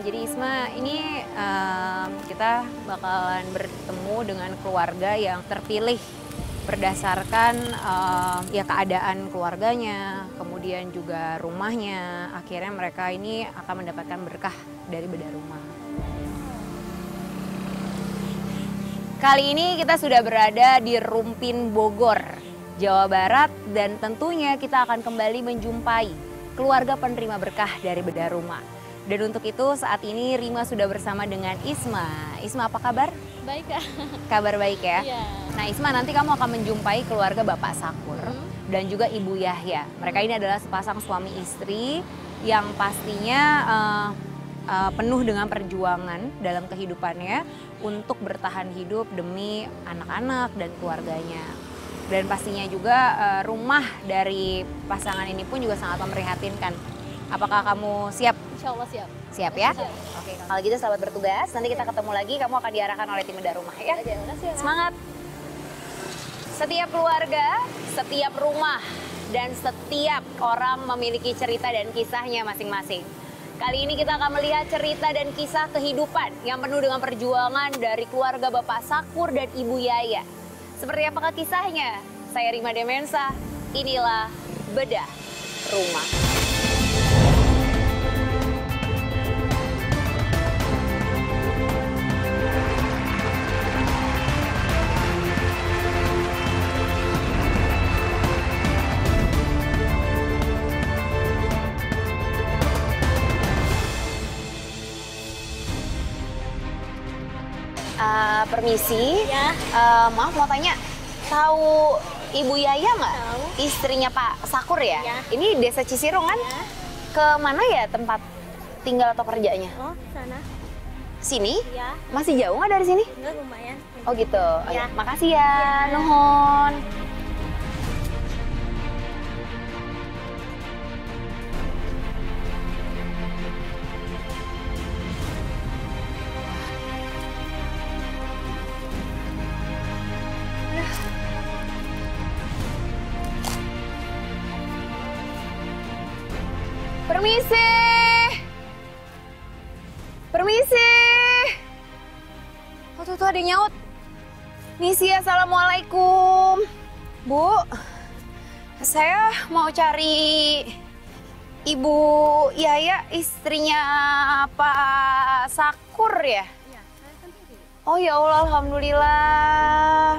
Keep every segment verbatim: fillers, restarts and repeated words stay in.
jadi Isma, ini um, kita bakalan bertemu dengan keluarga yang terpilih berdasarkan uh, ya keadaan keluarganya, kemudian juga rumahnya. Akhirnya mereka ini akan mendapatkan berkah dari bedah rumah. Kali ini kita sudah berada di Rumpin Bogor, Jawa Barat, dan tentunya kita akan kembali menjumpai keluarga penerima berkah dari bedah rumah. Dan untuk itu saat ini Rima sudah bersama dengan Isma. Isma, apa kabar? Baik, Kak. Kabar baik ya? Iya. Nah Isma, nanti kamu akan menjumpai keluarga Bapak Sakur hmm. dan juga Ibu Yahya. Mereka ini adalah sepasang suami istri yang pastinya uh, uh, penuh dengan perjuangan dalam kehidupannya untuk bertahan hidup demi anak-anak dan keluarganya. Dan pastinya juga uh, rumah dari pasangan ini pun juga sangat memprihatinkan. Apakah kamu siap? Insya Allah siap. Siap ya? Siap. Oke, kalau gitu selamat bertugas. Nanti kita ketemu lagi, kamu akan diarahkan oleh tim bedah rumah ya. Terima kasih ya. Semangat! Setiap keluarga, setiap rumah, dan setiap orang memiliki cerita dan kisahnya masing-masing. Kali ini kita akan melihat cerita dan kisah kehidupan yang penuh dengan perjuangan dari keluarga Bapak Sakur dan Ibu Yaya. Seperti apakah kisahnya? Saya Rima Demensa, inilah Bedah Rumah. Uh, permisi, ya. uh, maaf mau tanya, tahu Ibu Yaya nggak? Tahu. Istrinya Pak Sakur ya? Ya. Ini desa Cisirung kan? Ya. Ke mana ya tempat tinggal atau kerjanya? Oh, sana. Sini? Ya. Masih jauh nggak dari sini? Enggak, lumayan. Oh gitu. Oh, Ya. ya. Makasih ya, Ya. nuhun. Permisi. Permisi. Oh tuh, tuh ada yang nyaut. Misi, assalamualaikum. Bu, saya mau cari Ibu Yaya, istrinya Pak Sakur ya? Iya, saya sendiri. Oh ya Allah, alhamdulillah.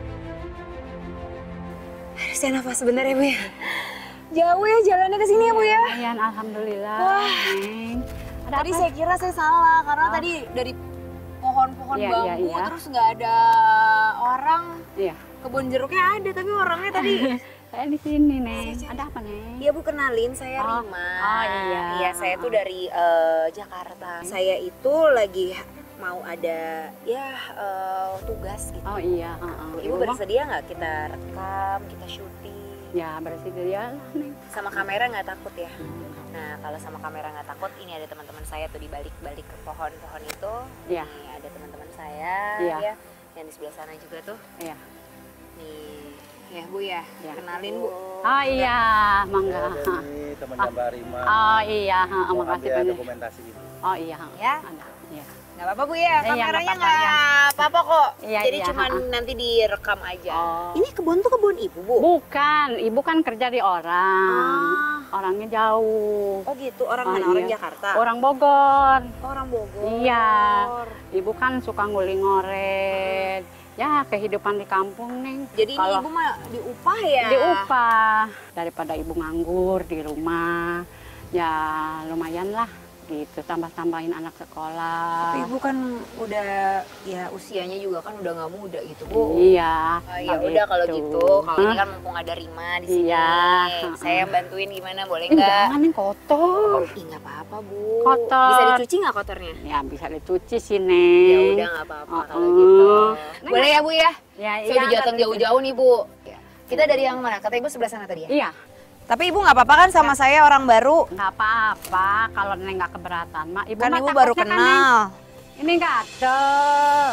Saya nafas sebentar ya Bu ya. Jauh ya jalannya ke sini ya Bu ya? Lumayan, alhamdulillah. Wah. Neng. Ada Tadi apa? saya kira saya salah karena Oh. tadi dari pohon-pohon Iya, bambu iya, iya. terus nggak ada orang. Iya. Kebun jeruknya ada tapi orangnya tadi. Saya di sini, Neng. Ada apa, Neng? Iya Bu, kenalin saya Oh. Rima. Oh, iya. Iya, saya tuh dari eh, Jakarta. Saya itu lagi mau ada ya eh, tugas gitu. Oh iya. Uh, uh. Ibu bersedia nggak kita rekam, kita syuting? Ya, bersedia lah, Neng. Sama kamera nggak takut ya? Nah, kalau sama kamera nggak takut, ini ada teman-teman saya tuh di balik-balik pohon-pohon itu. Iya. Nih ada teman-teman saya, Iya. ya, yang di sebelah sana juga tuh. Iya. Nih, ya Bu ya, Iya. kenalin Bu. Oh iya, mangga. Dari temannya Mbak Rima. Oh iya, ha, Mau makasih ambil banyak. dokumentasi itu. Oh iya, ha. Ya. Ada. Iya. Nggak apa-apa Bu ya, Iya, nggak kameranya apa-apa, nggak apa-apa kok. Iya, Jadi iya, cuman ha-ha. nanti direkam aja. Oh. Ini kebun tuh kebun Ibu Bu? Bukan, ibu kan kerja di orang. Ah. Orangnya jauh. Oh gitu, orang Oh, mana? Orang iya. Jakarta? Orang Bogor. Oh, orang Bogor. Iya. Ibu kan suka nguling-ngoret. Ya, kehidupan di kampung, Neng. Jadi Kalau- ini Ibu mah diupah ya? Diupah. Daripada ibu nganggur di rumah, ya lumayan lah gitu, tambah-tambahin anak sekolah. Tapi Ibu kan udah ya usianya juga kan udah nggak muda gitu Bu. Iya. Oh, ya begitu. udah kalau gitu, kalau ini Hah? kan mumpung ada Rima di sini. Iya. Saya yang bantuin gimana, boleh Eh, nggak? jangan, Neng, kotor. Ih nggak apa-apa Bu. Kotor. Bisa dicuci nggak kotornya? Ya bisa dicuci sih, Ya Neng. udah nggak apa-apa Oh, kalau oh. gitu. Neng, Boleh ya Bu ya? Ya, Saya udah iya, datang ngerti. jauh-jauh nih Bu. Kita dari yang mana? Kata Ibu sebelah sana tadi ya? Iya. Tapi Ibu nggak apa-apa kan sama saya orang baru? Nggak apa-apa kalau Neng nggak keberatan, Mak. Ibu Kan mah Ibu baru takutnya kan, Neng. kenal. Ini gatel.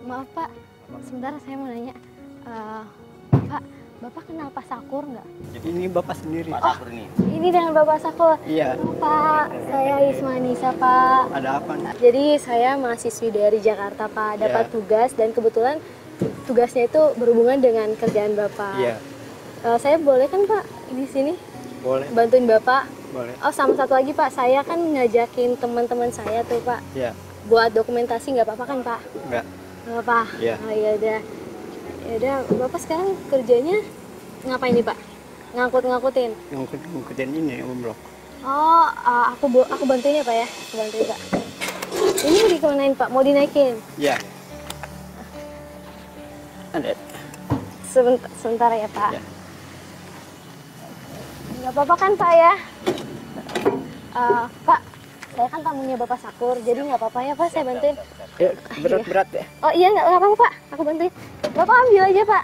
maaf Pak, sebentar saya mau nanya. Uh, Pak, Bapak kenal Pak Sakur nggak? Ini Bapak sendiri. Pak Sakur ini. Ini dengan Bapak Sakur. Iya. Pak, saya Isma Nisa Pak. Ada apa? Jadi saya mahasiswi dari Jakarta Pak, dapat Ya. tugas dan kebetulan tugasnya itu berhubungan dengan kerjaan Bapak. Iya. Uh, saya boleh kan Pak di sini Boleh. bantuin Bapak? Boleh. Oh sama satu lagi Pak, saya kan ngajakin teman-teman saya tuh Pak Iya. buat dokumentasi, nggak apa-apa kan Pak? Enggak. Nggak apa. Iya. Oh ya udah. Ya udah, Bapak sekarang kerjanya ngapain nih Pak? Ngangkut-ngangkutin. Ngikut ngikutin ini umroh. Oh, uh, aku bo- aku bantuin ya Pak ya, aku bantuin Pak. Ini mau dikemanain Pak? Mau dinaikin? Iya. Ada. Sebentar, sebentar ya Pak. Ya. Nggak apa-apa kan Pak ya? Uh, Pak, saya kan tamunya Bapak Sakur, jadi nggak apa-apa ya Pak, saya bantuin. Ya, berat-berat ya. Oh iya, nggak nggak apa-apa Pak, aku bantuin. Bapak ambil aja Pak.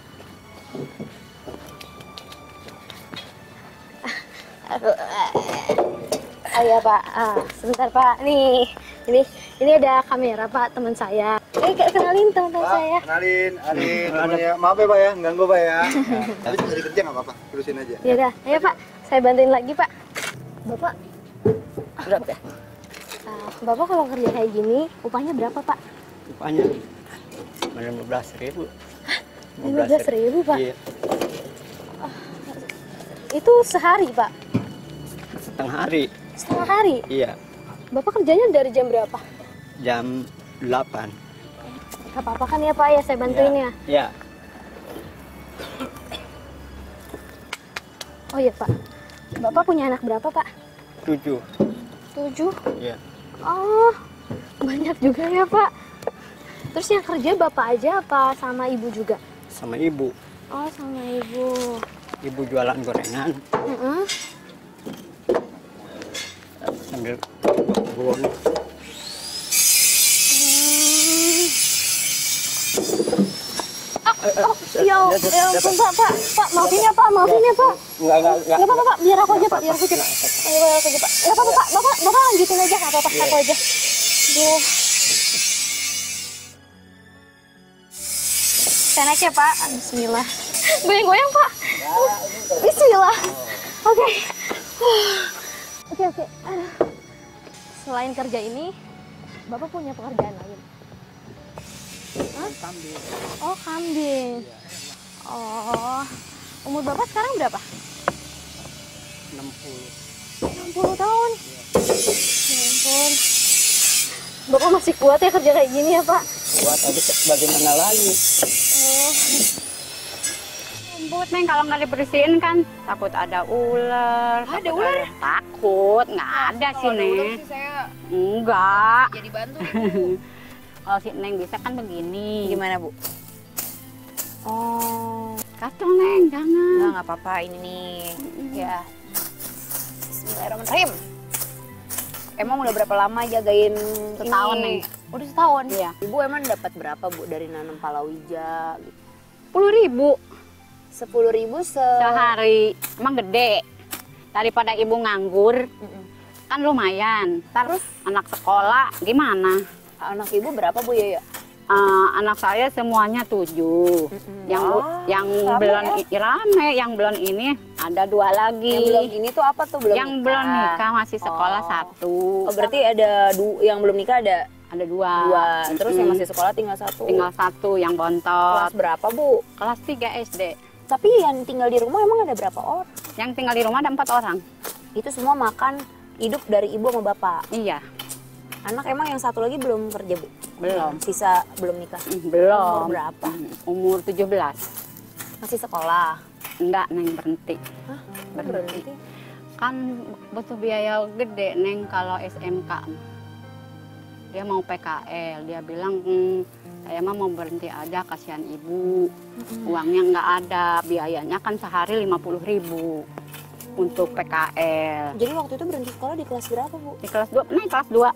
Aku, oh iya Pak, ah, sebentar Pak. Nih, ini ini ada kamera Pak, teman saya. Eh, kenalin teman-teman saya. Kenalin, Arin, temannya. Maaf ya Pak ya, ganggu Pak ya. Tapi cari kerja nggak apa-apa, terusin aja. Ya udah, ayo Pak, saya bantuin lagi Pak. Bapak, Berat ya. ah, Bapak kalau kerja kayak gini, upahnya berapa Pak? Upahnya lima belas ribu. lima belas ribu Pak? Iya. Itu sehari Pak? Setengah hari. Setengah hari? Iya. Bapak kerjanya dari jam berapa? Jam delapan. Gak apa-apa kan ya Pak ya, saya bantuin ya. Iya. Oh iya Pak, Bapak punya anak berapa Pak? Tujuh. Tujuh? Iya. Oh, banyak juga ya Pak. Terus yang kerja Bapak aja apa sama Ibu juga? Sama ibu. Oh, sama Ibu. Ibu jualan gorengan Heeh. sambil buang. Oh, ya, ya ampun Pak, Pak, Pak, maafin ya Pak, maafin ya Pak. Enggak, enggak, enggak. Gak apa-apa Pak, biar aku aja Pak, biar aku aja Pak. Ayo, biar aku aja Pak. Gak apa-apa Pak, Bapak, Bapak lanjutin aja, gak apa-apa, aku aja. Duh. Saya naik ya Pak, bismillah. Goyang-goyang Pak. Bismillah. Oke. Oke, oke. Aduh. Selain kerja ini, Bapak punya pekerjaan lain? Hah? Kambing. Oh, kambing. Oh. Umur Bapak sekarang berapa? enam puluh. enam puluh tahun. Ya ampun. Bapak masih kuat ya kerja kayak gini ya, Pak? Buat habis bagaimana lagi? Oh. Rumput Neng, kalau nggak dibersihin kan takut ada ular. Ada takut ular? Takut, nggak ada sih Kalau ada ular Neng. sih saya Enggak. jadi bantu Bu. Kalau si Neng bisa kan begini. Gimana Bu? Oh, Kacau Neng, jangan. enggak nggak apa-apa ini nih. Ya. Bismillahirrahmanirrahim. Emang udah berapa lama jagain Setahun, ini? Neng. Udah setahun? Iya. Ibu emang dapat berapa Bu dari nanam palawija? Gitu? Sepuluh ribu Sepuluh ribu se... sehari. Emang gede. Daripada ibu nganggur, Mm-mm. kan lumayan. Terus anak sekolah gimana? Anak ibu berapa Bu ya? Eh, anak saya semuanya tujuh. Mm-mm. Yang Wah, yang rame belum ya? i- rame, yang belum ini ada dua lagi. Yang belum ini tuh apa tuh? Belum yang belum nikah masih sekolah Oh. satu. Oh, berarti ada du yang belum nikah ada Ada dua. dua. Terus yang Mm-mm. masih sekolah tinggal satu. tinggal satu yang bontot. Kelas berapa Bu? Kelas tiga S D. Tapi yang tinggal di rumah emang ada berapa orang? Yang tinggal di rumah ada empat orang. Itu semua makan hidup dari ibu sama bapak. Iya, Anak emang yang satu lagi belum kerja Bu? belum. Sisa belum nikah? Mm, Belum. Umur berapa? Mm, Umur tujuh belas. Masih sekolah? Enggak, Neng berhenti. Hah? Berhenti. Kan butuh biaya gede, Neng, kalau S M K. Dia mau P K L, dia bilang, "Hmm, saya mah mau berhenti aja, kasihan ibu. Uangnya nggak ada, biayanya kan sehari lima puluh ribu untuk P K L." Jadi waktu itu berhenti sekolah di kelas berapa Bu? Di kelas dua, naik kelas dua.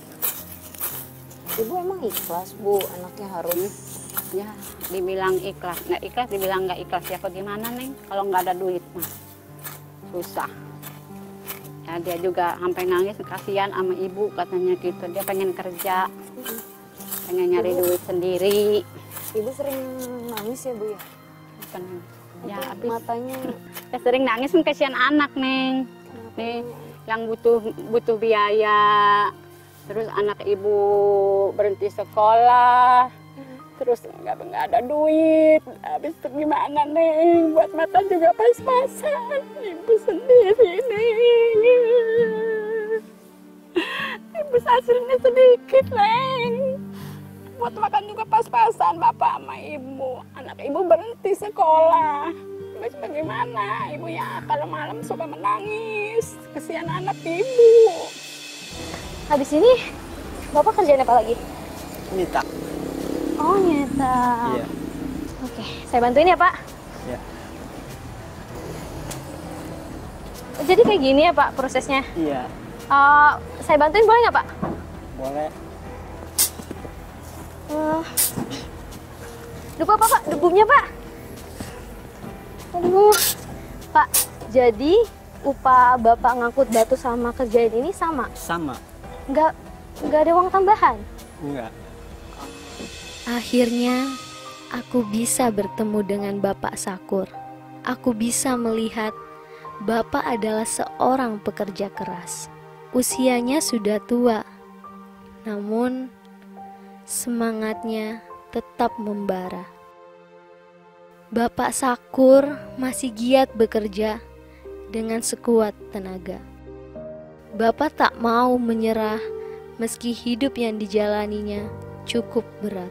Ibu emang ikhlas Bu, anaknya harus. Ya, dibilang ikhlas. Nggak ikhlas, dibilang nggak ikhlas. Ya bagaimana, Neng? Kalau nggak ada duit mah susah. Ya, dia juga sampai nangis, kasihan sama ibu katanya gitu. Dia pengen kerja. pengen nyari duit sendiri. Ibu sering nangis ya Bu ya? Bukan, ya Tapi habis matanya ya sering nangis kan kasihan anak Neng. Nih yang butuh butuh biaya. Terus anak ibu berhenti sekolah. Terus nggak nggak ada duit. Habis itu gimana Neng? Buat mata juga pas-pasan. Ibu sendiri Neng. Ibu hasilnya sedikit Neng. Buat makan juga pas-pasan bapak sama ibu. Anak ibu berhenti sekolah. Terus bagaimana? Ibu ya kalau malam suka menangis. Kasihan anak ibu. Habis ini Bapak kerjaan apa lagi? Nyetak. Oh, nyetak. Iya. Oke, saya bantuin ya, Pak. Iya. Jadi kayak gini ya, Pak, prosesnya? Iya. Uh, saya bantuin boleh nggak, Pak? Boleh. Uh, lupa apa, Pak? Debunya, Pak. Aduh. Pak, jadi upah Bapak ngangkut batu sama kerjain ini sama? Sama. Nggak, nggak ada uang tambahan? Enggak. Akhirnya, aku bisa bertemu dengan Bapak Sakur. Aku bisa melihat Bapak adalah seorang pekerja keras. Usianya sudah tua, namun semangatnya tetap membara. Bapak Sakur masih giat bekerja dengan sekuat tenaga. Bapak tak mau menyerah meski hidup yang dijalaninya cukup berat.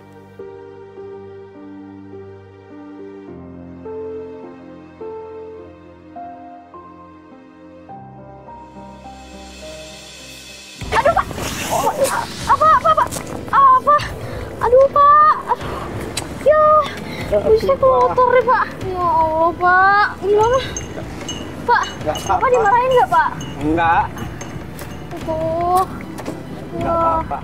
Aduh, Pak. Oh, apa, apa, Pak? Apa? Aduh, Pak. Ya, bisa kotor deh, Pak. Ya Allah, Pak. Gimana? Pak, Enggak Bapak apa-apa. dimarahin nggak, Pak? Enggak. Aduh. Enggak apa-apa.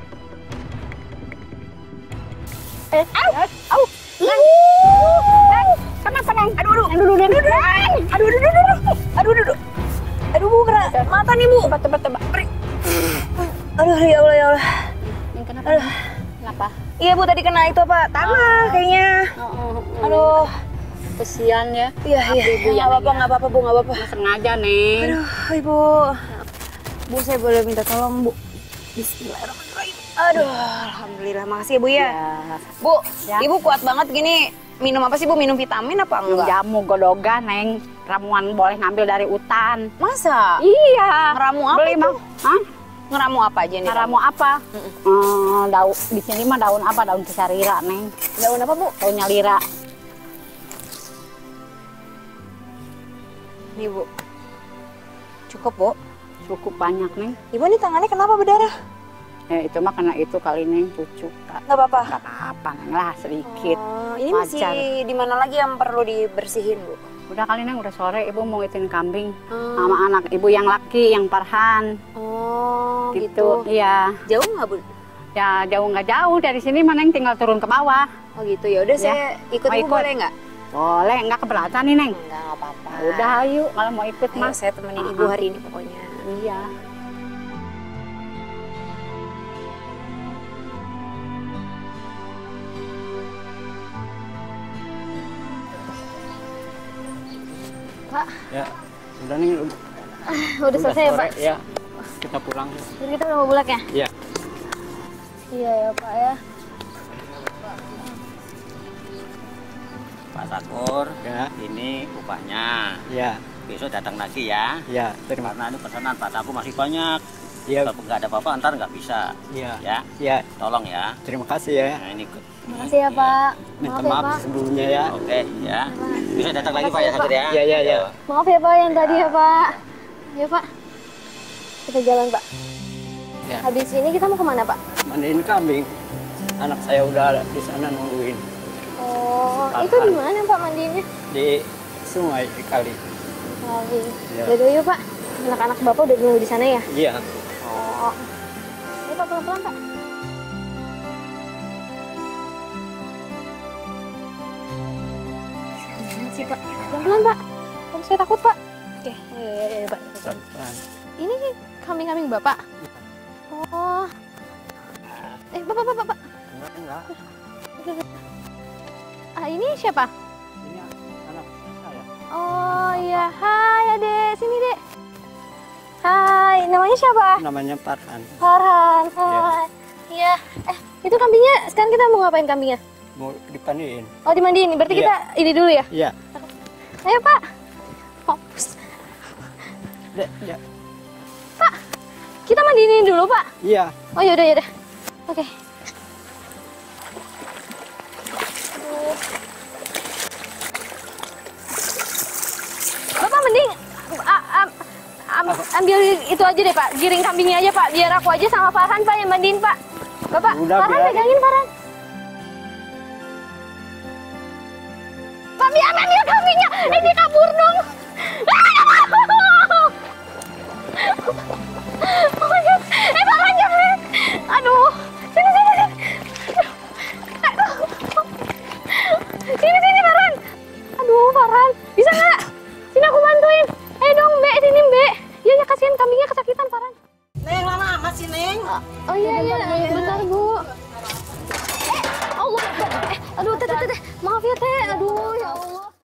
Eh, au, au. Neng, kenapa Neng? Aduh, aduh, aduh, aduh, aduh, aduh, aduh, aduh, aduh, aduh, aduh, aduh, aduh, Bu, kena mata nih, Bu. Coba, coba, coba. aduh ya Allah ya Allah. Neng, kenapa? Aduh. Kenapa? Iya Bu, tadi kena itu apa? Tanah kayaknya. Oh, oh, oh. Aduh. Kesian ya. Iya Maaf, iya. Ibu, ya, Nggak apa-apa, Neng, ya. nggak apa-apa Bu, nggak apa-apa. Nggak sengaja Neng. Aduh, Ibu. Bu, saya boleh minta tolong, Bu? Bismillahirrahmanirrahim. Aduh, alhamdulillah. Makasih ya, Bu ya. Ya. Bu, Ya. Ibu kuat banget gini. Minum apa sih, Bu? Minum vitamin apa Minum enggak? jamu godogan Neng. Ramuan boleh ngambil dari hutan. Masa? Iya. Ngeramu apa Beli tuh? mah. Hah? Ngeramu apa aja nih? Ramu apa? Hmm, daun di sini mah daun apa? Daun cisarira Neng. Daun apa, Bu? Daunnya lira. Nih, Bu. Cukup, Bu. Cukup banyak Neng. Ibu nih tangannya kenapa berdarah? Ya itu mah karena itu kali Neng cucu. Nggak Nggak apa-apa. apa-apa Neng lah sedikit. Oh, ini Wajar. masih di mana lagi yang perlu dibersihin, Bu? Udah kali Neng, udah sore ibu mau ngitin kambing Hmm. sama anak ibu yang laki, yang Farhan. Oh, Gitu. gitu. Iya. Jauh nggak, Bu? Ya jauh nggak jauh dari sini mah Neng, tinggal turun ke bawah. Oh, gitu. Ya udah Ya. saya ikut, Mau Ibu ikut? boleh nggak? Boleh, nggak keberatan nih Neng. Enggak, nggak apa-apa. Udah ayo kalau mau ikut Ayo, mah. saya temenin Ibu hari ini pokoknya. Iya. Pak, Ya. Udah nih. Udah, udah selesai ya, sore, Pak? ya. Kita pulang. Jadi kita udah mau bulak ya? Iya. Iya ya, Pak ya. Pak Sakur, Ya. ini upahnya. Ya. Besok datang lagi ya. Ya, terima Karena ini pesanan padaku masih banyak. Ya. Kalau nggak ada apa-apa ntar nggak bisa. Ya. Ya, Ya. tolong ya. Terima kasih ya. Nah, ini Makasih ya, Pak. Minta Maaf ya, maaf Pak. sebelumnya ya. oke ya. Bisa datang lagi Pak ya Sakur ya. Ya, ya, ya. Maaf ya, Pak, yang tadi ya, Pak. Ya, Pak. Kita jalan, Pak. Ya. Habis ini kita mau kemana, Pak? Mandiin kambing. Anak saya udah di sana nungguin Oh, Pak. itu di mana, Pak, mandinya? di sungai kali. Kali. Ya. Yaudah yuk, Pak. Anak-anak Bapak udah nunggu di sana ya? Iya. Oh. Ayo, Pak, pelan-pelan, Pak. Gimana sih, Pak? Pelan-pelan, Pak. Kan saya takut, Pak. Oke, ayo, ayo, ayo, Pak. Pelan-pelan. Ini kambing-kambing Bapak? Oh. Eh, Bapak, Bapak, Bapak. Enggak. Ah, ini siapa? Ini anak saya. Oh iya, hai adek, sini dek. Hai, namanya siapa? Namanya Farhan. Farhan, hai. Iya. Eh, itu kambingnya, sekarang kita mau ngapain kambingnya? Mau dipandiin. Oh dimandiin, berarti Iya. kita ini dulu ya? Iya. Ayo Pak. Fokus. Dek, ya. Pak, kita mandiin dulu Pak. Iya. Oh yaudah yaudah. Oke. Aduh. Bapak mending a- a- am- ambil itu aja deh Pak, giring kambingnya aja Pak, biar aku aja sama Farhan Pak yang mandiin Pak. Bapak, Udah, Farhan biarin. pegangin Farhan. Pak, biar ambil kambingnya, ini kabur dong. Oh my God, eh Farhan jangan. Aduh, sini sini sini. Aduh. Sini sini Farhan. Aduh Farhan, bisa nggak? Sini aku bantuin. Eh dong Mbak, sini Mbak. Ya ya kasihan kambingnya kesakitan Farhan. Neng, lama amat sih Neng. Oh iya iya, bentar Bu. Eh, Allah, eh, aduh teh teh teh, maaf ya teh, aduh